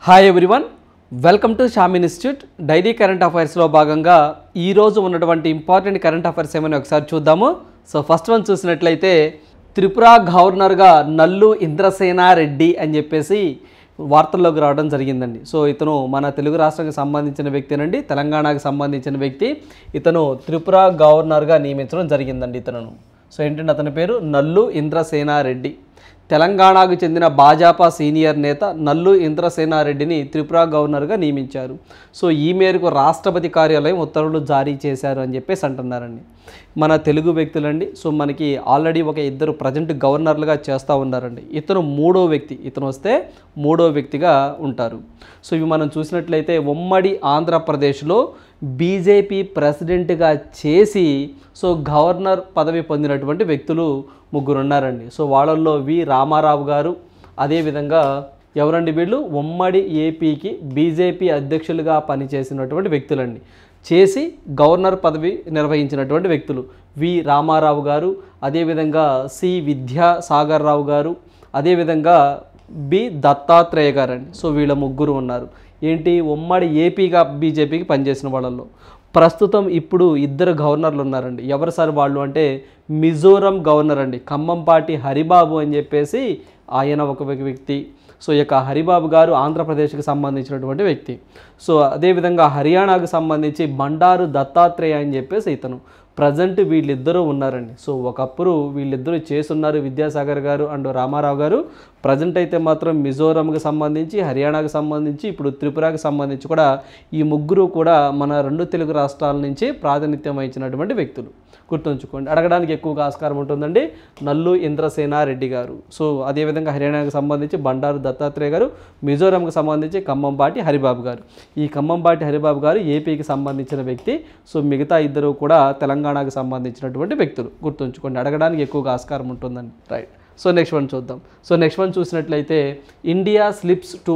Hi everyone, welcome to Sham institute. Daily current అఫైర్స్లో భాగంగా ఈరోజు ఉన్నటువంటి ఇంపార్టెంట్ కరెంట్ అఫైర్స్ ఏమైనా ఒకసారి చూద్దాము. సో ఫస్ట్ వన్ చూసినట్లయితే త్రిపుర గవర్నర్గా నల్లు ఇంద్రసేనారెడ్డి అని చెప్పేసి వార్తల్లోకి రావడం జరిగిందండి. సో ఇతను మన తెలుగు రాష్ట్రానికి సంబంధించిన వ్యక్తినండి, తెలంగాణకు సంబంధించిన వ్యక్తి. ఇతను త్రిపుర గవర్నర్గా నియమించడం జరిగిందండి ఇతను. సో ఏంటంటే అతని పేరు నల్లు ఇంద్రసేనారెడ్డి. తెలంగాణకు చెందిన భాజపా సీనియర్ నేత నల్లు ఇంద్రసేనారెడ్డిని త్రిపుర గవర్నర్గా నియమించారు. సో ఈ మేరకు రాష్ట్రపతి కార్యాలయం ఉత్తర్వులు జారీ చేశారు అని చెప్పేసి అంటున్నారండి. మన తెలుగు వ్యక్తులండి. సో మనకి ఆల్రెడీ ఇద్దరు ప్రజెంట్ గవర్నర్లుగా చేస్తూ ఉన్నారండి. ఇతను మూడో వ్యక్తి, ఇతను వస్తే మూడో వ్యక్తిగా ఉంటారు. సో ఇవి మనం చూసినట్లయితే ఉమ్మడి ఆంధ్రప్రదేశ్లో బీజేపీ ప్రెసిడెంట్గా చేసి సో గవర్నర్ పదవి పొందినటువంటి వ్యక్తులు ముగ్గురు ఉన్నారండి. సో వాళ్ళల్లో వి రామారావు గారు, అదేవిధంగా ఎవరండి వీళ్ళు ఉమ్మడి ఏపీకి బీజేపీ అధ్యక్షులుగా పనిచేసినటువంటి వ్యక్తులండి. చేసి గవర్నర్ పదవి నిర్వహించినటువంటి వ్యక్తులు వి రామారావు గారు, అదేవిధంగా సి విద్యాసాగర్ రావు గారు, అదేవిధంగా బి దత్తాత్రేయ గారు అండి. సో వీళ్ళ ముగ్గురు ఉన్నారు. ఏంటి ఉమ్మడి ఏపీగా బీజేపీకి పనిచేసిన వాళ్ళల్లో. ప్రస్తుతం ఇప్పుడు ఇద్దరు గవర్నర్లు ఉన్నారండి. ఎవరు సార్ వాళ్ళు అంటే మిజోరం గవర్నర్ అండి, ఖమ్మంపాటి హరిబాబు అని చెప్పేసి ఆయన ఒక వ్యక్తి. సో ఈ యొక్క హరిబాబు గారు ఆంధ్రప్రదేశ్కి సంబంధించినటువంటి వ్యక్తి. సో అదేవిధంగా హర్యానాకు సంబంధించి బండారు దత్తాత్రేయ అని చెప్పేసి ఇతను. ప్రజెంట్ వీళ్ళిద్దరూ ఉన్నారండి. సో ఒకప్పుడు వీళ్ళిద్దరూ చేసున్నారు, విద్యాసాగర్ గారు అండ్ రామారావు గారు. ప్రజెంట్ అయితే మాత్రం మిజోరంకి సంబంధించి, హర్యానాకు సంబంధించి, ఇప్పుడు త్రిపురకి సంబంధించి కూడా ఈ ముగ్గురు కూడా మన రెండు తెలుగు రాష్ట్రాల నుంచి ప్రాతినిధ్యం వహించినటువంటి వ్యక్తులు. గుర్తుంచుకోండి, అడగడానికి ఎక్కువగా ఆస్కారం ఉంటుందండి. నల్లు ఇంద్రసేనారెడ్డి గారు. సో అదేవిధంగా హర్యానాకు సంబంధించి బండారు దత్తాత్రేయ గారు, మిజోరంకి సంబంధించి ఖమ్మంపాటి హరిబాబు గారు. ఈ ఖమ్మంపాటి హరిబాబు గారు ఏపీకి సంబంధించిన వ్యక్తి. సో మిగతా ఇద్దరు కూడా తెలంగాణకు సంబంధించినటువంటి వ్యక్తులు. గుర్తుంచుకోండి, అడగడానికి ఎక్కువగా ఆస్కారం ఉంటుందండి. రైట్. సో నెక్స్ట్ వన్ చూద్దాం. సో నెక్స్ట్ వన్ చూసినట్లయితే India slips to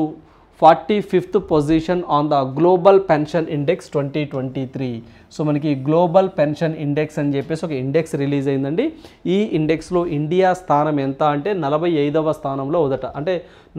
45th position on the global pension index 2023. So మనకి గ్లోబల్ పెన్షన్ ఇండెక్స్ అని చెప్పేసి ఒక ఇండెక్స్ రిలీజ్ అయిందండి. ఈ ఇండెక్స్లో ఇండియా స్థానం ఎంత అంటే 45వ స్థానంలో ఉందట. అంటే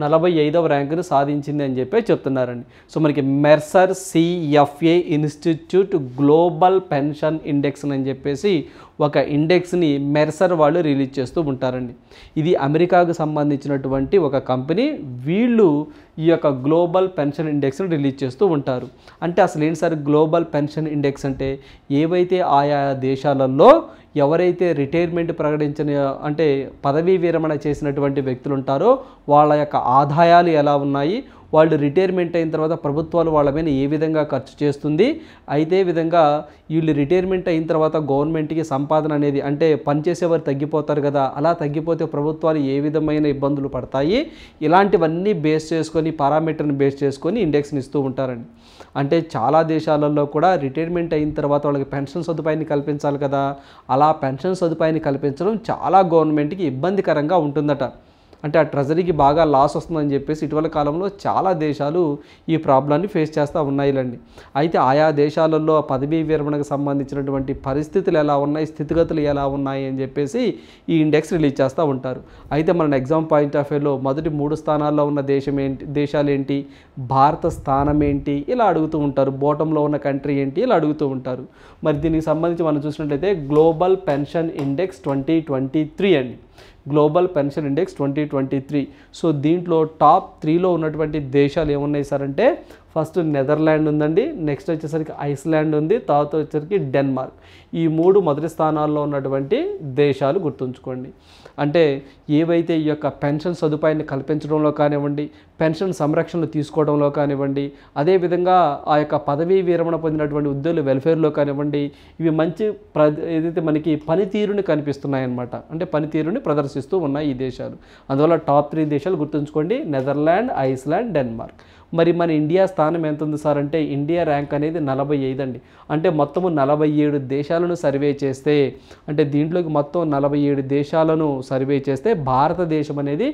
45వ ర్యాంకును సాధించింది అని చెప్పి చెప్తున్నారండి. సో మనకి Mercer CFA institute global pension index అని చెప్పేసి ఒక ఇండెక్స్ని మెర్సర్ వాళ్ళు రిలీజ్ చేస్తూ ఉంటారండి. ఇది అమెరికాకు సంబంధించినటువంటి ఒక కంపెనీ. వీళ్ళు ఈ యొక్క గ్లోబల్ పెన్షన్ ఇండెక్స్ని రిలీజ్ చేస్తూ ఉంటారు. అంటే అసలు ఏంటి సార్ గ్లోబల్ పెన్షన్ ఇండెక్స్ అంటే? ఏవైతే ఆయా దేశాలలో ఎవరైతే రిటైర్మెంట్ ప్రకటించిన అంటే పదవీ విరమణ చేసినటువంటి వ్యక్తులు ఉంటారో వాళ్ళ యొక్క ఆదాయాలు ఎలా ఉన్నాయి, వాళ్ళు రిటైర్మెంట్ అయిన తర్వాత ప్రభుత్వాలు వాళ్ళ మీద ఏ విధంగా ఖర్చు చేస్తుంది, అయితే విధంగా వీళ్ళు రిటైర్మెంట్ అయిన తర్వాత గవర్నమెంట్కి సంపాదన అనేది అంటే పనిచేసేవారు తగ్గిపోతారు కదా, అలా తగ్గిపోతే ప్రభుత్వాలు ఏ విధమైన ఇబ్బందులు పడతాయి, ఇలాంటివన్నీ బేస్ చేసుకొని పారామీటర్ని బేస్ చేసుకొని ఇండెక్స్ని ఇస్తూ ఉంటారండి. అంటే చాలా దేశాలలో కూడా రిటైర్మెంట్ అయిన తర్వాత వాళ్ళకి పెన్షన్ సదుపాయాన్ని కల్పించాలి కదా, అలా పెన్షన్ సదుపాయాన్ని కల్పించడం చాలా గవర్నమెంట్కి ఇబ్బందికరంగా ఉంటుందట. అంటే ఆ ట్రెజరీకి బాగా లాస్ వస్తుందని చెప్పేసి ఇటీవల కాలంలో చాలా దేశాలు ఈ ప్రాబ్లాన్ని ఫేస్ చేస్తూ ఉన్నాయిలండి. అయితే ఆయా దేశాలలో పదవీ విరమణకు సంబంధించినటువంటి పరిస్థితులు ఎలా ఉన్నాయి, స్థితిగతులు ఎలా ఉన్నాయి అని చెప్పేసి ఈ ఇండెక్స్ రిలీజ్ చేస్తూ ఉంటారు. అయితే మన ఎగ్జామ్ పాయింట్ ఆఫ్ వ్యూలో మొదటి 3 స్థానాల్లో ఉన్న దేశాలు ఏంటి, భారత స్థానం ఏంటి, ఇలా అడుగుతూ ఉంటారు. బాటంలో ఉన్న కంట్రీ ఏంటి, ఇలా అడుగుతూ ఉంటారు. మరి దీనికి సంబంధించి మనం చూసినట్లయితే గ్లోబల్ పెన్షన్ ఇండెక్స్ 2023 అండి. Global pension index 2023. సో దీంట్లో టాప్ 3లో ఉన్నటువంటి దేశాలు ఏమున్నాయి సార్ అంటే ఫస్ట్ నెదర్లాండ్ ఉందండి, నెక్స్ట్ వచ్చేసరికి ఐస్లాండ్ ఉంది, తర్వాత వచ్చేసరికి డెన్మార్క్. ఈ 3 మొదటి స్థానాల్లో ఉన్నటువంటి దేశాలు గుర్తుంచుకోండి. అంటే ఏవైతే ఈ యొక్క పెన్షన్ సదుపాయాన్ని కల్పించడంలో కానివ్వండి, పెన్షన్ సంరక్షణలు తీసుకోవడంలో కానివ్వండి, అదేవిధంగా ఆ యొక్క పదవీ విరమణ పొందినటువంటి ఉద్యోగుల వెల్ఫేర్లో కానివ్వండి, ఇవి మంచి ఏదైతే మనకి పనితీరుని కనిపిస్తున్నాయన్నమాట. అంటే పనితీరుని ప్రదర్శిస్తూ ఉన్నాయి ఈ దేశాలు. అందువల్ల టాప్ 3 దేశాలు గుర్తుంచుకోండి, నెదర్లాండ్, ఐస్లాండ్, డెన్మార్క్. మరి మన ఇండియా స్థానం ఎంత ఉంది సార్ అంటే ఇండియా ర్యాంక్ అనేది 45 అండి. అంటే మొత్తము 47 దేశాలను సర్వే చేస్తే, అంటే దీంట్లోకి మొత్తం 47 దేశాలను సర్వే చేస్తే భారతదేశం అనేది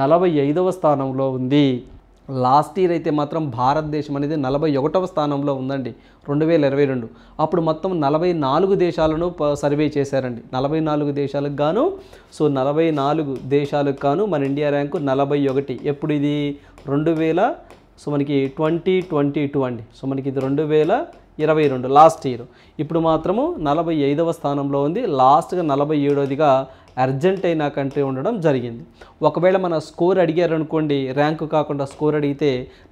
45వ స్థానంలో ఉంది. లాస్ట్ ఇయర్ అయితే మాత్రం భారతదేశం అనేది 41వ స్థానంలో ఉందండి 2022. అప్పుడు మొత్తం 44 దేశాలను సర్వే చేశారండి. 44 దేశాలకు గాను. సో 44 దేశాలకు గాను మన ఇండియా ర్యాంకు 41. ఎప్పుడు ఇది సో మనకి 2022 అండి. సో మనకి ఇది 2022 లాస్ట్ ఇయర్. ఇప్పుడు మాత్రము 45వ స్థానంలో ఉంది. లాస్ట్గా 47వదిగా అర్జెంటీనా కంట్రీ ఉండడం జరిగింది. ఒకవేళ మన స్కోర్ అడిగారనుకోండి, ర్యాంకు కాకుండా స్కోర్ అడిగితే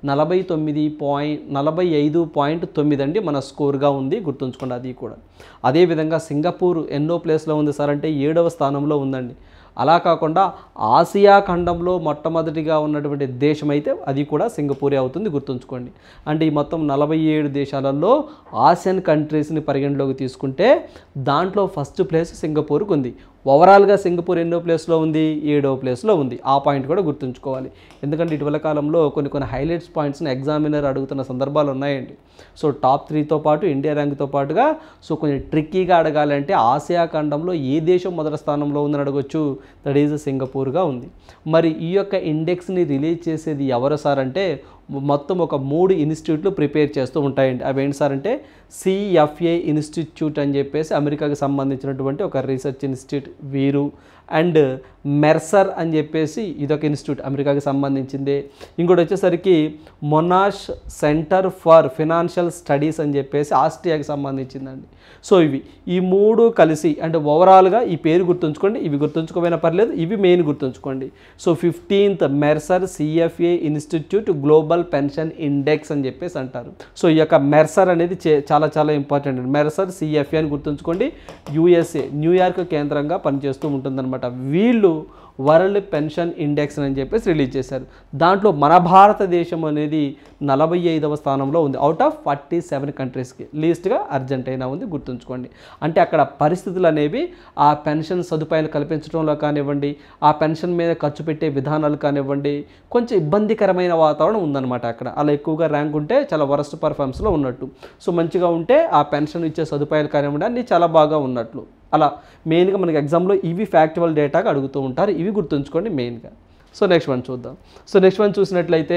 45.9 అండి మన స్కోర్గా ఉంది, గుర్తుంచుకోండి అది కూడా. అదేవిధంగా సింగపూర్ ఎన్నో ప్లేస్లో ఉంది సార్ అంటే 7వ స్థానంలో ఉందండి. అలా కాకుండా ఆసియా ఖండంలో మొట్టమొదటిగా ఉన్నటువంటి దేశం అయితే అది కూడా సింగపూరే అవుతుంది, గుర్తుంచుకోండి. అంటే ఈ మొత్తం 47 దేశాలలో ఆసియన్ కంట్రీస్ని పరిగణలోకి తీసుకుంటే దాంట్లో ఫస్ట్ ప్లేస్ సింగపూర్కి ఉంది. ఓవరాల్గా సింగపూర్ ఎన్నో ప్లేస్లో ఉంది, 7వ ప్లేస్లో ఉంది. ఆ పాయింట్ కూడా గుర్తుంచుకోవాలి. ఎందుకంటే ఇటీవల కాలంలో కొన్ని హైలైట్స్ పాయింట్స్ని ఎగ్జామినర్ అడుగుతున్న సందర్భాలు ఉన్నాయండి. సో టాప్ 3తో పాటు ఇండియా ర్యాంక్తో పాటుగా సో కొంచెం ట్రిక్కీగా అడగాలంటే ఆసియా ఖండంలో ఏ దేశం మొదటి స్థానంలో ఉందని అడగొచ్చు, దట్ ఈజ్ సింగపూర్గా ఉంది. మరి ఈ యొక్క ఇండెక్స్ని రిలీజ్ చేసేది ఎవరు సార్ అంటే మొత్తం ఒక 3 ఇన్స్టిట్యూట్లు ప్రిపేర్ చేస్తూ ఉంటాయండి. అవి ఏంటి సార్ అంటే CFA ఇన్స్టిట్యూట్ అని చెప్పేసి అమెరికాకి సంబంధించినటువంటి ఒక రీసెర్చ్ ఇన్స్టిట్యూట్ వీరు, అండ్ మెర్సర్ అని చెప్పేసి ఇదొక ఇన్స్టిట్యూట్ అమెరికాకి సంబంధించింది. ఇంకోటి వచ్చేసరికి Monash centre for financial studies అని చెప్పేసి ఆస్ట్రియాకి సంబంధించిందండి. సో ఈ 3 కలిసి అంటే ఓవరాల్గా ఈ పేరు గుర్తుంచుకోండి, ఇవి గుర్తుంచుకోకపోయినా పర్లేదు, ఇవి మెయిన్ గుర్తుంచుకోండి. So 15th Mercer CFA institute global pension index అని చెప్పేసి అంటారు. సో ఈ యొక్క మెర్సర్ అనేది చాలా ఇంపార్టెంట్ అండి. మెర్సర్ CFA అని గుర్తుంచుకోండి. USA న్యూయార్క్ కేంద్రంగా పనిచేస్తూ ఉంటుందన్నమాట. వీళ్ళు వరల్డ్ పెన్షన్ ఇండెక్స్ అని చెప్పేసి రిలీజ్ చేశారు. దాంట్లో మన భారతదేశం అనేది 45వ స్థానంలో ఉంది అవుట్ ఆఫ్ 47 కంట్రీస్కి. లీస్ట్గా అర్జెంటీనా ఉంది, గుర్తుంచుకోండి. అంటే అక్కడ పరిస్థితులు అనేవి ఆ పెన్షన్ సదుపాయాలు కల్పించడంలో కానివ్వండి, ఆ పెన్షన్ మీద ఖర్చు పెట్టే విధానాలు కానివ్వండి, కొంచెం ఇబ్బందికరమైన వాతావరణం ఉందన్నమాట అక్కడ. అలా ఎక్కువగా ర్యాంక్ ఉంటే చాలా వరస్ట్ పర్ఫార్మెన్స్లో ఉన్నట్టు, సో మంచిగా ఉంటే ఆ పెన్షన్ ఇచ్చే సదుపాయాలు కానివ్వండి అన్నీ చాలా బాగా ఉన్నట్లు. అలా మెయిన్గా మనకి ఎగ్జామ్లో ఇవి ఫ్యాక్చువల్ డేటాగా అడుగుతూ ఉంటారు, ఇవి గుర్తుంచుకోండి మెయిన్గా. సో నెక్స్ట్ వన్ చూద్దాం. సో నెక్స్ట్ వన్ చూసినట్లయితే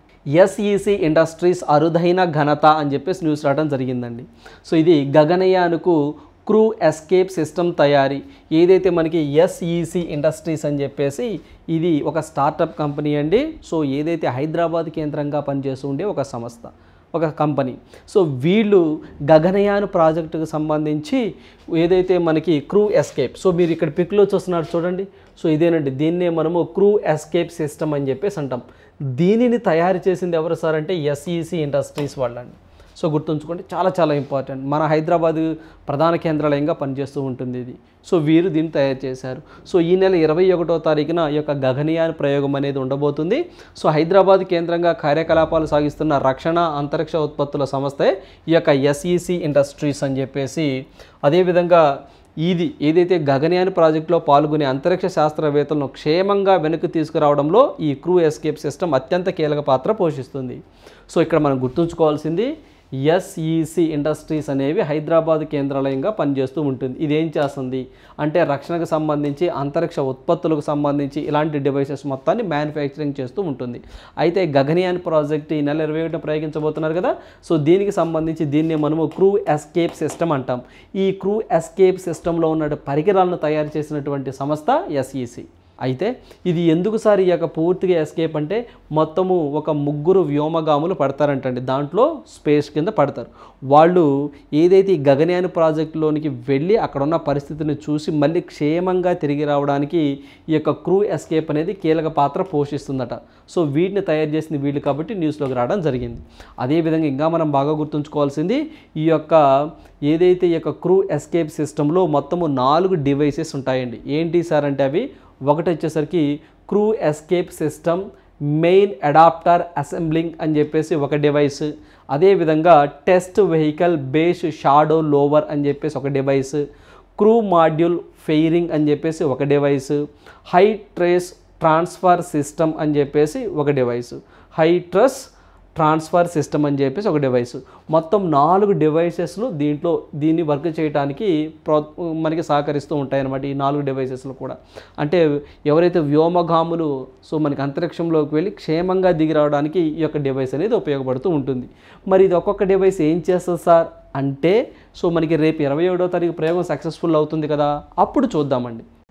SEC ఇండస్ట్రీస్ అరుదైన ఘనత అని చెప్పేసి న్యూస్ రావడం జరిగిందండి. సో ఇది గగనయాన్కు క్రూ ఎస్కేప్ సిస్టమ్ తయారీ. ఏదైతే మనకి SEC ఇండస్ట్రీస్ అని చెప్పేసి ఇది ఒక స్టార్టప్ కంపెనీ అండి. సో ఏదైతే హైదరాబాద్ కేంద్రంగా పనిచేస్తూ ఉండే ఒక సంస్థ, ఒక కంపెనీ. సో వీళ్ళు గగనయాన్ ప్రాజెక్టుకు సంబంధించి ఏదైతే మనకి క్రూ ఎస్కేప్, సో మీరు ఇక్కడ పిక్లో చూస్తున్నారు చూడండి, సో ఇదేనండి, దీన్నే మనము క్రూ ఎస్కేప్ సిస్టమ్ అని చెప్పేసి అంటాం. దీనిని తయారు చేసింది ఎవరు సార్ అంటే SEC ఇండస్ట్రీస్ వాళ్ళండి. సో గుర్తుంచుకోండి, చాలా ఇంపార్టెంట్. మన హైదరాబాద్ ప్రధాన కేంద్రాలయంగా పనిచేస్తూ ఉంటుంది ఇది. సో వీరు దీన్ని తయారు చేశారు. సో ఈ నెల 21వ తారీఖున ఈ యొక్క గగనయాన్ ప్రయోగం అనేది ఉండబోతుంది. సో హైదరాబాద్ కేంద్రంగా కార్యకలాపాలు సాగిస్తున్న రక్షణ అంతరిక్ష ఉత్పత్తుల సంస్థే ఈ యొక్క SEC ఇండస్ట్రీస్ అని చెప్పేసి. అదేవిధంగా ఇది ఏదైతే గగనయాన్ ప్రాజెక్టులో పాల్గొనే అంతరిక్ష శాస్త్రవేత్తలను క్షేమంగా వెనక్కి తీసుకురావడంలో ఈ క్రూ ఎస్కేప్ సిస్టమ్ అత్యంత కీలక పాత్ర పోషిస్తుంది. సో ఇక్కడ మనం గుర్తుంచుకోవాల్సింది SEC ఇండస్ట్రీస్ అనేవి హైదరాబాద్ కేంద్రాలయంగా పనిచేస్తూ ఉంటుంది. ఇదేం చేస్తుంది అంటే రక్షణకు సంబంధించి, అంతరిక్ష ఉత్పత్తులకు సంబంధించి ఇలాంటి డివైసెస్ మొత్తాన్ని మ్యానుఫ్యాక్చరింగ్ చేస్తూ ఉంటుంది. అయితే గగనయాన్ ప్రాజెక్ట్ ఈ నెల 21న ప్రయోగించబోతున్నారు కదా, సో దీనికి సంబంధించి దీన్ని మనము క్రూ ఎస్కేప్ సిస్టమ్ అంటాం. ఈ క్రూ ఎస్కేప్ సిస్టంలో ఉన్న పరికరాలను తయారు చేసినటువంటి సంస్థ SEC. అయితే ఇది ఎందుకు సార్ ఈ యొక్క పూర్తిగా ఎస్కేప్ అంటే మొత్తము ఒక 3 వ్యోమగాములు పడతారంటండి. దాంట్లో స్పేస్ కింద పడతారు. వాళ్ళు ఏదైతే ఈ గగనయాన్ ప్రాజెక్టులోనికి వెళ్ళి అక్కడ ఉన్న పరిస్థితిని చూసి మళ్ళీ క్షేమంగా తిరిగి రావడానికి ఈ యొక్క క్రూ ఎస్కేప్ అనేది కీలక పాత్ర పోషిస్తుందట. సో వీటిని తయారు చేసింది వీళ్ళు కాబట్టి న్యూస్లోకి రావడం జరిగింది. అదేవిధంగా ఇంకా మనం బాగా గుర్తుంచుకోవాల్సింది ఈ యొక్క ఏదైతే ఈ యొక్క క్రూ ఎస్కేప్ సిస్టంలో మొత్తము 4 డివైసెస్ ఉంటాయండి. ఏంటి సార్ అంటే అవి ఒకటి వచ్చేసరికి crew escape system main adapter assembling అని చెప్పేసి ఒక డివైస్. అదేవిధంగా test vehicle base shadow lower అని చెప్పేసి ఒక డివైస్. క్రూ మాడ్యూల్ ఫెయిరింగ్ అని చెప్పేసి ఒక device. High trace transfer system అని చెప్పేసి ఒక device. High truss transfer system అని చెప్పేసి ఒక డివైస్. మొత్తం 4 డివైసెస్లు దీన్ని వర్క్ చేయడానికి మనకి సహకరిస్తూ ఉంటాయన్నమాట. ఈ 4 డివైసెస్లు కూడా అంటే ఎవరైతే వ్యోమగాములు సో మనకి అంతరిక్షంలోకి వెళ్ళి క్షేమంగా దిగి రావడానికి ఈ యొక్క డివైస్ అనేది ఉపయోగపడుతూ ఉంటుంది. మరి ఇది ఒక్కొక్క డివైస్ ఏం చేస్తుంది సార్ అంటే సో మనకి రేపు 27వ తారీఖు ప్రయోగం సక్సెస్ఫుల్ అవుతుంది కదా, అప్పుడు చూద్దామండి.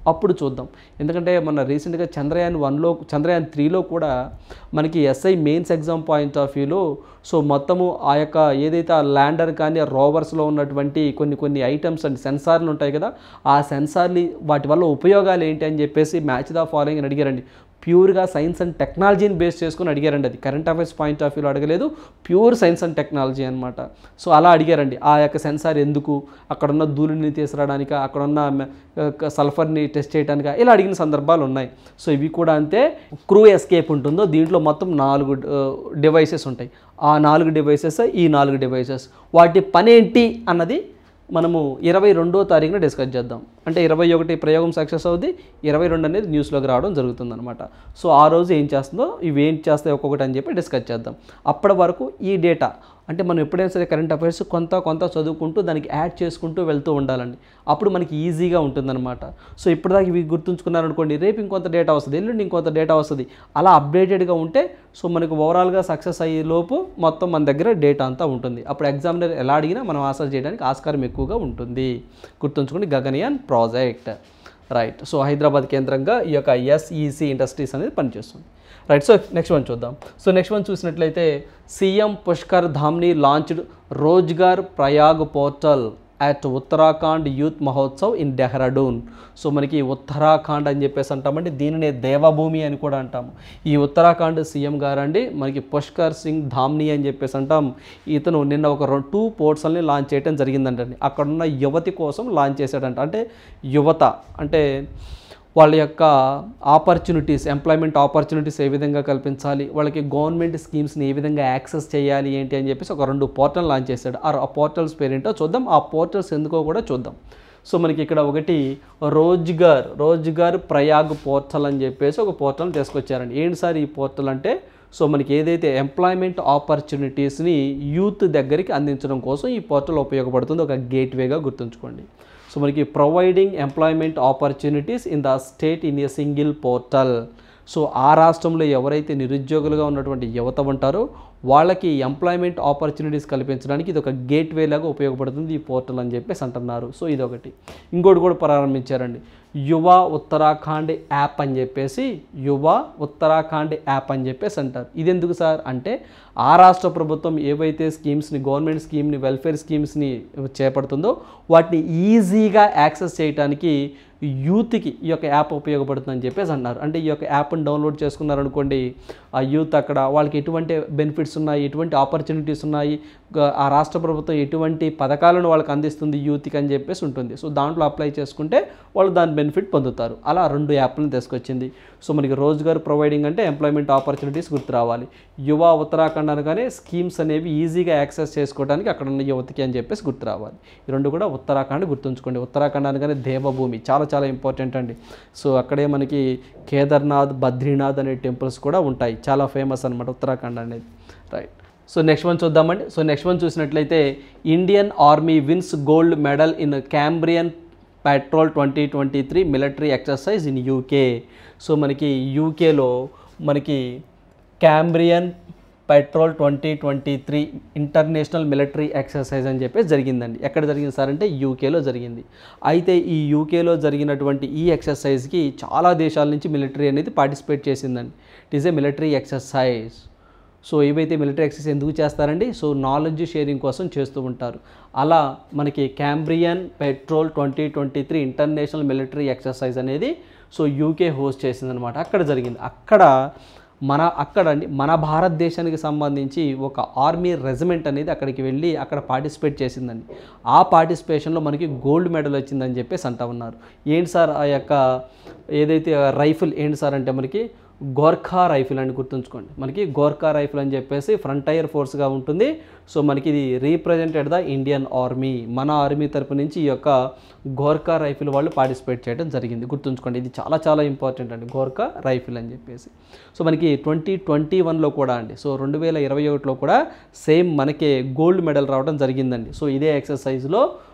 అప్పుడు చూద్దాం. ఎందుకంటే మన రీసెంట్గా చంద్రయాన్ 3లో కూడా మనకి SI mains exam point of వ్యూలో సో మొత్తము ఆ యొక్క ఏదైతే ఆ ల్యాండర్ కానీ ఆ రోవర్స్లో ఉన్నటువంటి కొన్ని ఐటమ్స్ అండ్ సెన్సార్లు ఉంటాయి కదా, ఆ సెన్సార్లు వాటి వల్ల ఉపయోగాలు ఏంటి అని చెప్పేసి మ్యాచ్ ద ఫాలోయింగ్ అని అడిగారండి. ప్యూర్గా సైన్స్ అండ్ టెక్నాలజీని బేస్ చేసుకుని అడిగారండి. అది కరెంట్ అఫైర్స్ పాయింట్ ఆఫ్ వ్యూలో అడగలేదు, ప్యూర్ సైన్స్ అండ్ టెక్నాలజీ అనమాట. సో అలా అడిగారండి. ఆ యొక్క సెన్సార్ ఎందుకు, అక్కడున్న ధూళిని తీసుకురావడానికి, అక్కడున్న సల్ఫర్ని టెస్ట్ చేయడానికి, ఇలా అడిగిన సందర్భాలు ఉన్నాయి. సో ఇవి కూడా అంతే. క్రూ ఎస్కేప్ ఉంటుందో దీంట్లో మొత్తం 4 డివైసెస్ ఉంటాయి. ఆ 4 డివైసెస్ ఈ 4 డివైసెస్ వాటి పని ఏంటి అన్నది మనము 22వ తారీఖున డిస్కస్ చేద్దాం. అంటే 21 ప్రయోగం సక్సెస్ అవుద్ది, 22 అనేది న్యూస్లోకి రావడం జరుగుతుందన్నమాట. సో ఆ రోజు ఏం చేస్తుందో ఇవి ఏం చేస్తాయి ఒక్కొక్కటి అని చెప్పి డిస్కస్ చేద్దాం. అప్పటి వరకు ఈ డేటా అంటే మనం ఎప్పుడైనా సరే కరెంట్ అఫైర్స్ కొంత చదువుకుంటూ దానికి యాడ్ చేసుకుంటూ వెళ్తూ ఉండాలండి. అప్పుడు మనకి ఈజీగా ఉంటుందన్నమాట. సో ఇప్పటిదాకా ఇవి గుర్తుంచుకున్నారనుకోండి, రేపు ఇంకొంత డేటా వస్తుంది, ఎల్లుండి ఇంకొంత డేటా వస్తుంది. అలా అప్డేటెడ్గా ఉంటే సో మనకు ఓవరాల్గా సక్సెస్ అయ్యే లోపు మొత్తం మన దగ్గర డేటా అంతా ఉంటుంది. అప్పుడు ఎగ్జామినర్ ఎలా అడిగినా మనం ఆన్సర్ చేయడానికి ఆస్కారం ఎక్కువగా ఉంటుంది. గుర్తుంచుకోండి, Gaganyaan project. Right. So Hyderabad కేంద్రంగా ఈ యొక్క ఎస్ఈసి ఇండస్ట్రీస్ అనేది పనిచేస్తుంది. రైట్. సో నెక్స్ట్ వన్ చూద్దాం. సో నెక్స్ట్ వన్ చూసినట్లయితే సీఎం పుష్కర్ ధామ్ని launched Rozgar Prayag portal at Uttarakhand youth Mahotsav in Dehradun. So మనకి ఉత్తరాఖండ్ అని చెప్పేసి అంటామండి, దీనినే దేవభూమి అని కూడా అంటాము. ఈ ఉత్తరాఖండ్ సీఎం గారండి మనకి పుష్కర్ సింగ్ ధామ్ని అని చెప్పేసి అంటాం. ఇతను నిన్న ఒక 2 పోర్ట్స్ని లాంచ్ చేయడం జరిగిందంటండి. అక్కడున్న యువతి కోసం లాంచ్ చేశాడంట. అంటే యువత అంటే వాళ్ళ యొక్క ఆపర్చునిటీస్, ఎంప్లాయ్మెంట్ ఆపర్చునిటీస్ ఏ విధంగా కల్పించాలి, వాళ్ళకి గవర్నమెంట్ స్కీమ్స్ని ఏ విధంగా యాక్సెస్ చేయాలి ఏంటి అని చెప్పేసి ఒక 2 పోర్టల్ లాంచ్ చేశాడు. ఆ పోర్టల్స్ పేరేంటో చూద్దాం, ఆ పోర్టల్స్ ఎందుకో కూడా చూద్దాం. సో మనకి ఇక్కడ ఒకటి రోజ్గార్ ప్రయాగ్ పోర్టల్ అని చెప్పేసి ఒక పోర్టల్ తీసుకొచ్చారండి. ఏంటి సార్ ఈ పోర్టల్ అంటే, సో మనకి ఏదైతే ఎంప్లాయ్మెంట్ ఆపర్చునిటీస్ని యూత్ దగ్గరికి అందించడం కోసం ఈ పోర్టల్ ఉపయోగపడుతుంది, ఒక గేట్వేగా గుర్తుంచుకోండి. సో మనకి providing employment opportunities in the state in a single portal. So ఆ రాష్ట్రంలో ఎవరైతే నిరుద్యోగులుగా ఉన్నటువంటి యువత ఉంటారో వాళ్ళకి ఎంప్లాయ్మెంట్ ఆపర్చునిటీస్ కల్పించడానికి ఇది ఒక గేట్వే లాగా ఉపయోగపడుతుంది ఈ పోర్టల్ అని చెప్పేసి అంటున్నారు. సో ఇదొకటి. ఇంకోటి కూడా ప్రారంభించారండి, యువ ఉత్తరాఖండ్ యాప్ అని చెప్పేసి, యువ ఉత్తరాఖండ్ యాప్ అని చెప్పేసి అంటారు. ఇది ఎందుకు సార్ అంటే, ఆ రాష్ట్ర ప్రభుత్వం ఏవైతే స్కీమ్స్ని, గవర్నమెంట్ స్కీమ్ని, వెల్ఫేర్ స్కీమ్స్ని చేపడుతుందో వాటిని ఈజీగా యాక్సెస్ చేయడానికి యూత్కి ఈ యొక్క యాప్ ఉపయోగపడుతుందని చెప్పేసి అన్నారు. అంటే ఈ యొక్క యాప్ని డౌన్లోడ్ చేసుకున్నారనుకోండి, ఆ యూత్ అక్కడ వాళ్ళకి ఎటువంటి బెనిఫిట్స్ ఉన్నాయి, ఎటువంటి ఆపర్చునిటీస్ ఉన్నాయి, ఆ రాష్ట్ర ప్రభుత్వం ఎటువంటి పథకాలను వాళ్ళకి అందిస్తుంది యూత్కి అని చెప్పేసి ఉంటుంది. సో దాంట్లో అప్లై చేసుకుంటే వాళ్ళు దాని బెనిఫిట్ పొందుతారు. అలా 2 యాప్లను తీసుకొచ్చింది. సో మనకి రోజ్గార్ ప్రొవైడింగ్ అంటే ఎంప్లాయ్మెంట్ ఆపర్చునిటీస్ గుర్తు రావాలి, యువ ఉత్తరాఖండ్ అనగానే స్కీమ్స్ అనేవి ఈజీగా యాక్సెస్ చేసుకోవడానికి అక్కడ ఉన్న యువతకి అని చెప్పేసి గుర్తు రావాలి. ఈ 2 కూడా ఉత్తరాఖండ్ గుర్తుంచుకోండి. ఉత్తరాఖండ్ అనగానే దేవభూమి, చాలా చాలా ఇంపార్టెంట్ అండి. సో అక్కడే మనకి కేదార్నాథ్, బద్రీనాథ్ అనే టెంపుల్స్ కూడా ఉంటాయి, చాలా ఫేమస్ అనమాట ఉత్తరాఖండ్ అనేది. రైట్. సో నెక్స్ట్ వన్ చూద్దామండి. సో నెక్స్ట్ వన్ చూసినట్లయితే Indian army wins gold medal in Cambrian patrol 2023 military exercise in UK. So మనకి యూకేలో మనకి Cambrian patrol 2023 international military exercise అని చెప్పేసి జరిగిందండి. ఎక్కడ జరిగింది సార్ అంటే యూకేలో జరిగింది. అయితే ఈ యూకేలో జరిగినటువంటి ఈ ఎక్సర్సైజ్కి చాలా దేశాల నుంచి మిలిటరీ అనేది పార్టిసిపేట్ చేసిందండి. It is a military exercise. So ఏవైతే మిలిటరీ ఎక్సర్సైజ్ ఎందుకు చేస్తారండి, సో నాలెడ్జ్ షేరింగ్ కోసం చేస్తూ ఉంటారు. అలా మనకి Cambrian patrol 2023 international military exercise అనేది సో యూకే హోస్ట్ చేసిందనమాట. అక్కడ జరిగింది. మన భారతదేశానికి సంబంధించి ఒక ఆర్మీ రెజిమెంట్ అనేది అక్కడికి వెళ్ళి అక్కడ పార్టిసిపేట్ చేసిందండి. ఆ పార్టిసిపేషన్లో మనకి గోల్డ్ మెడల్ వచ్చిందని చెప్పేసి అంటా ఉన్నారు. ఏంటి సార్ ఆ యొక్క ఏదైతే రైఫిల్ ఏంటి సార్ అంటే మనకి గోర్ఖా రైఫిల్ అని గుర్తుంచుకోండి. మనకి గోర్ఖా రైఫిల్ అని చెప్పేసి ఫ్రంటైర్ ఫోర్స్గా ఉంటుంది. సో మనకి ఇది రీప్రజెంటెడ్ ద ఇండియన్ ఆర్మీ, మన ఆర్మీ తరపు నుంచి ఈ యొక్క గోర్ఖా రైఫిల్ వాళ్ళు పార్టిసిపేట్ చేయడం జరిగింది. గుర్తుంచుకోండి, ఇది చాలా చాలా ఇంపార్టెంట్ అండి, గోర్ఖా రైఫిల్ అని చెప్పేసి. సో మనకి 2021లో కూడా అండి, సో 2021లో కూడా సేమ్ మనకి గోల్డ్ మెడల్ రావడం జరిగిందండి. సో ఇదే ఎక్సర్సైజ్లో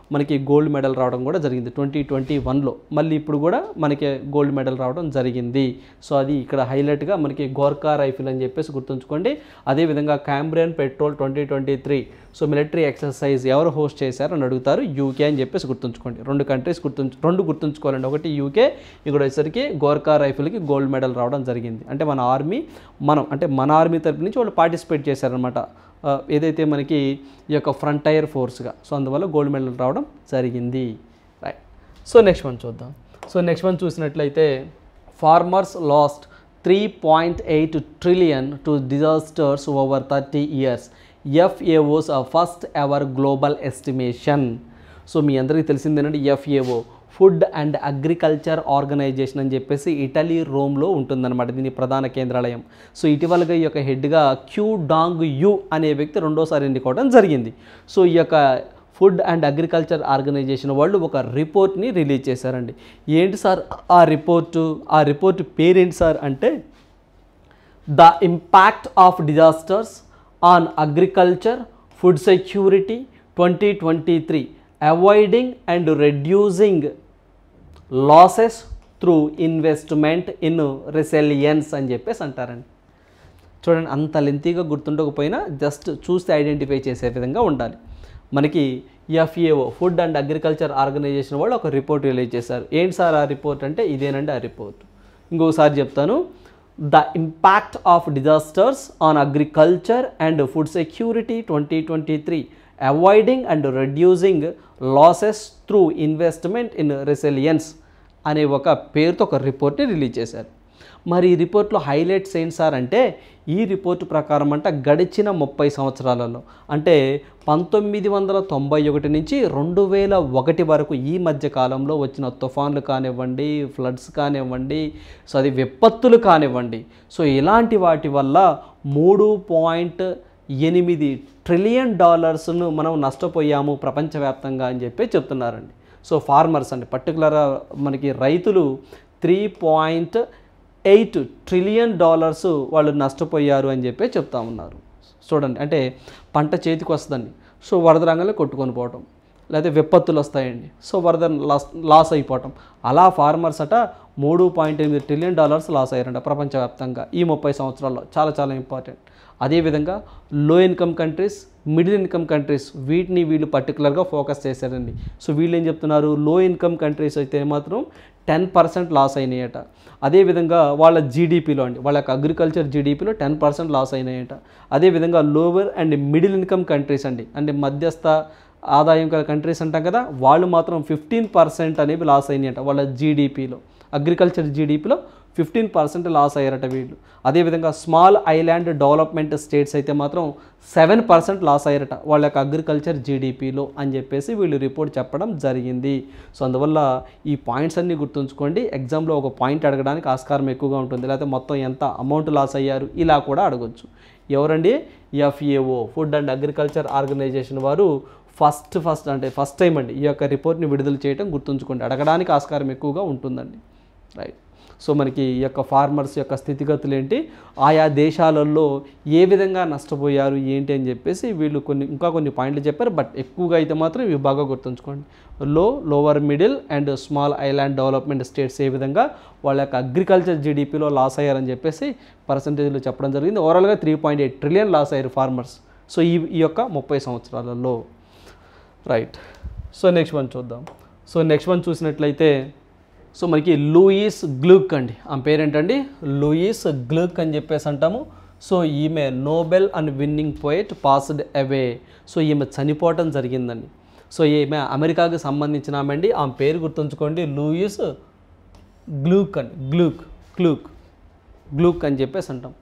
మనకి గోల్డ్ మెడల్ రావడం కూడా జరిగింది 2021లో. మళ్ళీ ఇప్పుడు కూడా మనకి గోల్డ్ మెడల్ రావడం జరిగింది. సో అది ఇక్కడ హైలైట్గా మనకి గోర్ఖా రైఫిల్ అని చెప్పేసి గుర్తుంచుకోండి. అదేవిధంగా Cambrian patrol 2023 so military exercise ఎవరు హోస్ట్ చేశారు అని అడుగుతారు, యూకే అని చెప్పేసి గుర్తుంచుకోండి. రెండు గుర్తుంచుకోవాలండి. ఒకటి యూకే, ఇక్కడ వచ్చేసరికి గోర్ఖా రైఫిల్కి గోల్డ్ మెడల్ రావడం జరిగింది. అంటే మన ఆర్మీ తరపు నుంచి వాళ్ళు పార్టిసిపేట్ చేశారనమాట, ఏదైతే మనకి ఈ యొక్క ఫ్రంటైర్ ఫోర్స్గా. సో అందువల్ల గోల్డ్ మెడల్ రావడం జరిగింది. రైట్. సో నెక్స్ట్ వన్ చూద్దాం. సో నెక్స్ట్ వన్ చూసినట్లయితే farmers lost 3.8 trillion to disasters over 30 years. FAO's first ever global estimation. So మీ అందరికీ తెలిసిందేనండి, FAO food and agriculture organization అని చెప్పేసి ఇటలీ రోమ్లో ఉంటుందన్నమాట దీని ప్రధాన కేంద్రాలయం. సో ఇటీవలగా ఈ యొక్క హెడ్గా క్యూ డాంగ్ యు అనే వ్యక్తి రెండోసారి ఎన్నుకోవడం జరిగింది. సో ఈ యొక్క ఫుడ్ అండ్ అగ్రికల్చర్ ఆర్గనైజేషన్ వాళ్ళు ఒక రిపోర్ట్ని రిలీజ్ చేశారండి. ఏంటి సార్ ఆ రిపోర్ట్ పేరేంటి సార్ అంటే the impact of disasters on agriculture food security 2023 avoiding and reducing losses through investment in resilience అని చెప్పేసి అంటారండి. చూడండి, అంత లెంతీగా గుర్తుండకపోయినా జస్ట్ చూస్తే ఐడెంటిఫై చేసే విధంగా ఉండాలి. మనకి FAO food and agriculture organization వాళ్ళు ఒక రిపోర్ట్ రిలీజ్ చేశారు. ఏంటి సార్ ఆ రిపోర్ట్ అంటే ఇదేనండి ఆ రిపోర్ట్. ఇంకొకసారి చెప్తాను, the impact of disasters on agriculture and food security 2023 avoiding and reducing losses through investment in resilience అనే ఒక పేరుతో ఒక రిపోర్ట్ని రిలీజ్ చేశారు. మరి ఈ రిపోర్ట్లో హైలైట్స్ ఏంటి సార్ అంటే ఈ రిపోర్టు ప్రకారం గడిచిన 30 సంవత్సరాలలో అంటే 1991 నుంచి 2001 వరకు ఈ మధ్య కాలంలో వచ్చిన తుఫాన్లు కానివ్వండి, ఫ్లడ్స్ కానివ్వండి, సో అది విపత్తులు కానివ్వండి, సో ఇలాంటి వాటి వల్ల 3.8 ట్రిలియన్ డాలర్స్ను మనం నష్టపోయాము ప్రపంచవ్యాప్తంగా అని చెప్పి చెప్తున్నారండి. సో ఫార్మర్స్ అండి, పర్టికులర్గా మనకి రైతులు 3.8 ట్రిలియన్ డాలర్స్ వాళ్ళు నష్టపోయారు అని చెప్పి చెప్తా ఉన్నారు. చూడండి, అంటే పంట చేతికి వస్తుందండి, సో వరద రంగంలో కొట్టుకొని పోవటం, లేకపోతే విపత్తులు వస్తాయండి, సో వరద లాస్ అయిపోవటం, అలా ఫార్మర్స్ 3.8 ట్రిలియన్ డాలర్స్ లాస్ అయ్యారంట ప్రపంచవ్యాప్తంగా ఈ 30 సంవత్సరాల్లో. చాలా చాలా ఇంపార్టెంట్. అదేవిధంగా low income countries, middle income countries వీటిని వీళ్ళు పర్టికులర్గా ఫోకస్ చేశారండి. సో వీళ్ళు ఏం చెప్తున్నారు, లో ఇన్కమ్ కంట్రీస్ అయితే మాత్రం 10% లాస్ అయినాయట. అదేవిధంగా వాళ్ళ జీడిపిలో వాళ్ళ యొక్క అగ్రికల్చర్ జీడిపిలో 10% లాస్ అయినాయట. అదేవిధంగా lower and middle income countries అంటే మధ్యస్థ ఆదాయం గల కంట్రీస్ అంటాం కదా, వాళ్ళు మాత్రం 15% అనేవి లాస్ అయినాయట వాళ్ళ జీడిపిలో. అగ్రికల్చర్ జీడిపిలో 15% లాస్ అయ్యారట వీళ్ళు. అదేవిధంగా స్మాల్ ఐలాండ్ డెవలప్మెంట్ స్టేట్స్ అయితే మాత్రం 7% లాస్ అయ్యారట వాళ్ళ యొక్క అగ్రికల్చర్ జీడిపిలో అని చెప్పేసి వీళ్ళు రిపోర్ట్ చెప్పడం జరిగింది. సో అందువల్ల ఈ పాయింట్స్ అన్నీ గుర్తుంచుకోండి. ఎగ్జామ్లో ఒక పాయింట్ అడగడానికి ఆస్కారం ఎక్కువగా ఉంటుంది, లేకపోతే మొత్తం ఎంత అమౌంట్ లాస్ అయ్యారు ఇలా కూడా అడగొచ్చు. ఎవరండి, FAO food and agriculture organization వారు ఫస్ట్ టైం అండి ఈ యొక్క రిపోర్ట్ని విడుదల చేయడం గుర్తుంచుకోండి, అడగడానికి ఆస్కారం ఎక్కువగా ఉంటుందండి. రైట్. సో మనకి ఈ యొక్క ఫార్మర్స్ యొక్క స్థితిగతులు ఏంటి, ఆయా దేశాలలో ఏ విధంగా నష్టపోయారు ఏంటి అని చెప్పేసి వీళ్ళు ఇంకా కొన్ని పాయింట్లు చెప్పారు. బట్ ఎక్కువగా అయితే మాత్రం ఇవి బాగా గుర్తుంచుకోండి. Lower middle and small island development states ఏ విధంగా వాళ్ళ యొక్క అగ్రికల్చర్ జీడిపిలో లాస్ అయ్యారని చెప్పేసి పర్సంటేజ్లో చెప్పడం జరిగింది. ఓవరాల్గా 3.8 ట్రిలియన్ లాస్ అయ్యారు ఫార్మర్స్ సో ఈ యొక్క 30 సంవత్సరాలలో. రైట్. సో నెక్స్ట్ వన్ చూద్దాం. సో నెక్స్ట్ వన్ చూసినట్లయితే సో మనకి లూయిస్ గ్లూక్ అండి, ఆమె పేరేంటండి లూయిస్ గ్లూక్ అని చెప్పేసి అంటాము. సో ఈమె Nobel and winning poet passed away. So ఈమె చనిపోవటం జరిగిందండి. సో ఈమె అమెరికాకు సంబంధించిన ఆమె అండి, ఆమె పేరు గుర్తుంచుకోండి లూయిస్ గ్లూక్ అండి. గ్లూక్ అని చెప్పేసి అంటాం.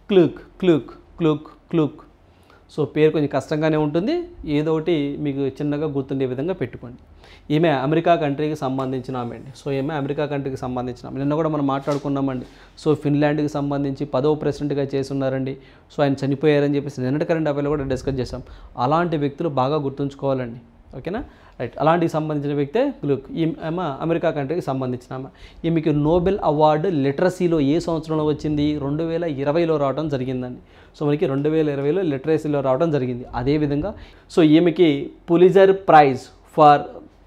క్లూక్. సో పేరు కొంచెం కష్టంగానే ఉంటుంది, ఏదో ఒకటి మీకు చిన్నగా గుర్తుండే విధంగా పెట్టుకోండి. ఈమె అమెరికా కంట్రీకి సంబంధించిన ఆమె అండి. సో ఈమె అమెరికా కంట్రీకి సంబంధించిన ఆమె. నిన్న కూడా మనం మాట్లాడుకున్నామండి. సో ఫిన్లాండ్కి సంబంధించి 10వ ప్రెసిడెంట్గా చేస్తున్నారండి. సో ఆయన చనిపోయారని చెప్పేసి నిన్నటి కరెంట్ అఫైర్లో కూడా డిస్కస్ చేసాం. అలాంటి వ్యక్తులు బాగా గుర్తుంచుకోవాలండి, ఓకేనా. రైట్. అలాంటికి సంబంధించిన వ్యక్తే గ్లూక్. ఈమె అమెరికా కంట్రీకి సంబంధించిన ఆమె. ఈమెకి నోబెల్ అవార్డు లిటరసీలో ఏ సంవత్సరంలో వచ్చింది, 2020లో రావడం జరిగిందండి. సో మనకి 2020లో లిటరసీలో రావడం జరిగింది. అదేవిధంగా సో ఈమెకి Pulitzer prize for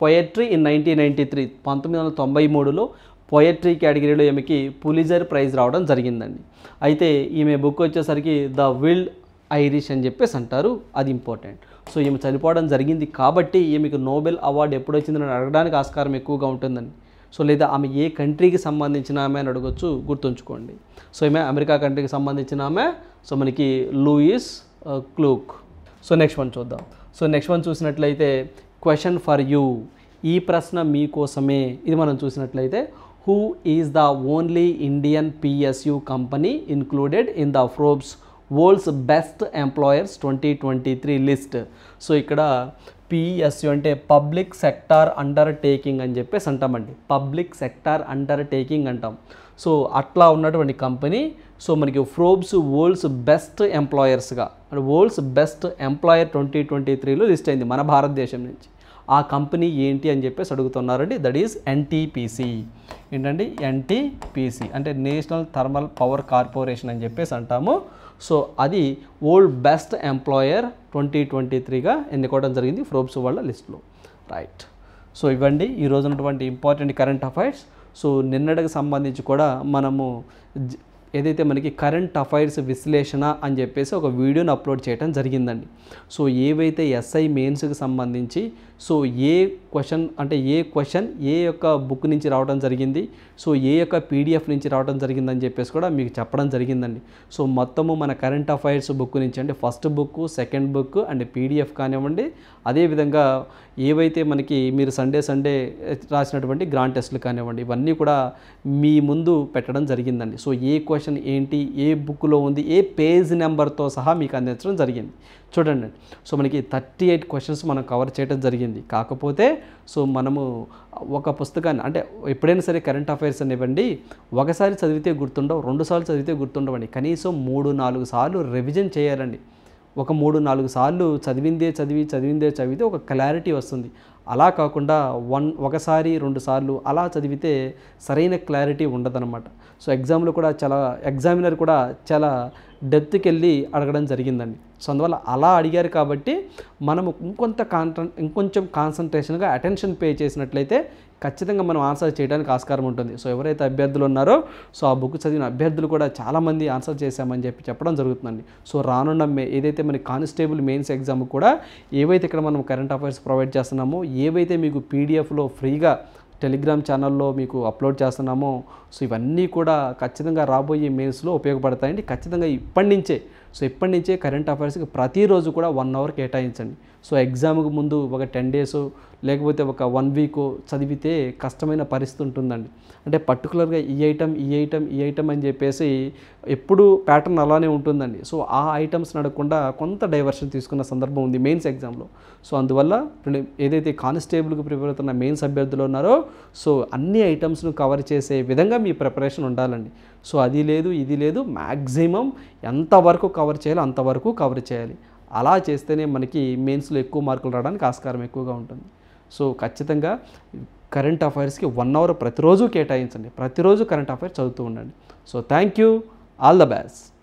poetry in 1993 1993లో పొయట్రీ కేటగిరీలో ఈమెకి పులిజర్ ప్రైజ్ రావడం జరిగిందండి. అయితే ఈమె బుక్ వచ్చేసరికి ద విల్డ్ ఐరిష్ అని చెప్పేసి అంటారు, అది ఇంపార్టెంట్. సో ఈమె చనిపోవడం జరిగింది కాబట్టి ఈమెకు నోబెల్ అవార్డు ఎప్పుడు వచ్చిందని అడగడానికి ఆస్కారం ఎక్కువగా ఉంటుందండి. సో లేదా ఆమె ఏ కంట్రీకి సంబంధించిన ఆమె అని అడగొచ్చు, గుర్తుంచుకోండి. సో ఈమె అమెరికా కంట్రీకి సంబంధించిన ఆమె. సో మనకి Louise Gluck. So next one చూద్దాం. సో నెక్స్ట్ వన్ చూసినట్లయితే క్వశ్చన్ ఫర్ యూ, ఈ ప్రశ్న మీకోసమే. ఇది మనం చూసినట్లయితే who is the only Indian PSU company included in the Forbes world's best employers 2023 list. So ఇక్కడ పిఎస్యు అంటే పబ్లిక్ సెక్టార్ అండర్టేకింగ్ అని చెప్పేసి అంటామండి. పబ్లిక్ సెక్టార్ అండర్టేకింగ్ అంటాం. సో అట్లా ఉన్నటువంటి కంపెనీ సో మనకి ఫోర్బ్స్ వరల్డ్స్ బెస్ట్ ఎంప్లాయర్స్గా అంటే వరల్డ్స్ బెస్ట్ ఎంప్లాయర్ 2023లో లిస్ట్ అయింది మన భారతదేశం నుంచి. ఆ కంపెనీ ఏంటి అని చెప్పేసి అడుగుతున్నారండి. That is NTPC. ఏంటండి ఎన్టీపీసీ అంటే నేషనల్ థర్మల్ పవర్ కార్పొరేషన్ అని చెప్పేసి అంటాము. సో అది వరల్డ్ బెస్ట్ ఎంప్లాయర్ 2023గా ఎన్నుకోవడం జరిగింది ఫోర్బ్స్ వాళ్ళ లిస్ట్లో. రైట్. సో ఇవ్వండి ఈరోజు ఉన్నటువంటి ఇంపార్టెంట్ కరెంట్ అఫైర్స్. సో నిన్నటికి సంబంధించి కూడా మనము ఏదైతే మనకి కరెంట్ అఫైర్స్ విశ్లేషణ అని చెప్పేసి ఒక వీడియోని అప్లోడ్ చేయడం జరిగిందండి. సో ఏవైతే ఎస్ఐ మెయిన్స్కి సంబంధించి సో ఏ క్వశ్చన్ ఏ యొక్క బుక్ నుంచి రావడం జరిగింది, సో ఏ యొక్క పీడిఎఫ్ నుంచి రావడం జరిగిందని చెప్పేసి కూడా మీకు చెప్పడం జరిగిందండి. సో మొత్తము మన కరెంట్ అఫైర్స్ బుక్ నుంచి అంటే first book, second book and PDF కానివ్వండి, అదేవిధంగా ఏవైతే మనకి మీరు సండే రాసినటువంటి గ్రాండ్ టెస్టులు కానివ్వండి, ఇవన్నీ కూడా మీ ముందు పెట్టడం జరిగిందండి. సో ఏ క్వశ్చన్ ఏంటి, ఏ బుక్లో ఉంది, ఏ పేజ్ నెంబర్తో సహా మీకు అందించడం జరిగింది. చూడండి, సో మనకి 38 క్వశ్చన్స్ మనం కవర్ చేయడం జరిగింది. కాకపోతే సో మనము ఒక పుస్తకాన్ని అంటే ఎప్పుడైనా సరే కరెంట్ అఫైర్స్ అనివ్వండి, ఒకసారి చదివితే గుర్తుండవు, 2 సార్లు చదివితే గుర్తుండవండి. కనీసం 3-4 సార్లు రివిజన్ చేయాలండి. ఒక 3-4 సార్లు చదివితే ఒక క్లారిటీ వస్తుంది. అలా కాకుండా ఒకసారి 2 సార్లు అలా చదివితే సరైన క్లారిటీ ఉండదన్నమాట. సో ఎగ్జామినర్ కూడా చాలా డెప్త్కి వెళ్ళి అడగడం జరిగిందండి. సో అందువల్ల అలా అడిగారు కాబట్టి మనము ఇంకొంచెం కాన్సన్ట్రేషన్గా అటెన్షన్ పే చేసినట్లయితే ఖచ్చితంగా మనం ఆన్సర్ చేయడానికి ఆస్కారం ఉంటుంది. సో ఎవరైతే అభ్యర్థులు ఉన్నారో సో ఆ బుక్ చదివిన అభ్యర్థులు కూడా చాలామంది ఆన్సర్ చేశామని చెప్పడం జరుగుతుందండి. సో రానున్న ఏదైతే మన కానిస్టేబుల్ మెయిన్స్ ఎగ్జామ్ కూడా ఏవైతే ఇక్కడ మనం కరెంట్ అఫైర్స్ ప్రొవైడ్ చేస్తున్నామో, ఏవైతే మీకు పీడిఎఫ్లో ఫ్రీగా టెలిగ్రామ్ ఛానల్లో మీకు అప్లోడ్ చేస్తున్నామో, సో ఇవన్నీ కూడా ఖచ్చితంగా రాబోయే మెయిన్స్లో ఉపయోగపడతాయండి. ఖచ్చితంగా ఇప్పటి నుంచే కరెంట్ అఫైర్స్కి ప్రతిరోజు కూడా 1 అవర్ కేటాయించండి. సో ఎగ్జామ్కి ముందు ఒక 10 డేస్ లేకపోతే ఒక 1 వీక్ చదివితే కష్టమైన పరిస్థితి ఉంటుందండి. అంటే పర్టికులర్గా ఈ ఐటమ్ అని చెప్పేసి ఎప్పుడు ప్యాటర్న్ అలానే ఉంటుందండి. సో ఆ ఐటమ్స్ నడకుండా కొంత డైవర్షన్ తీసుకున్న సందర్భం ఉంది మెయిన్స్ ఎగ్జామ్లో. సో అందువల్ల ఏదైతే కానిస్టేబుల్కి ప్రిపేర్ అవుతున్న మెయిన్స్ అభ్యర్థులు ఉన్నారో సో అన్ని ఐటమ్స్ను కవర్ చేసే విధంగా మీ ప్రిపరేషన్ ఉండాలండి. సో అది లేదు ఇది లేదు, మ్యాక్సిమం ఎంతవరకు కవర్ చేయాలో అంతవరకు కవర్ చేయాలి. అలా చేస్తేనే మనకి మెయిన్స్లో ఎక్కువ మార్కులు రావడానికి ఆస్కారం ఎక్కువగా ఉంటుంది. సో ఖచ్చితంగా కరెంట్ అఫైర్స్కి 1 అవర్ ప్రతిరోజు కేటాయించండి. ప్రతిరోజు కరెంట్ అఫైర్స్ చదువుతూ ఉండండి. So thank you, all the best.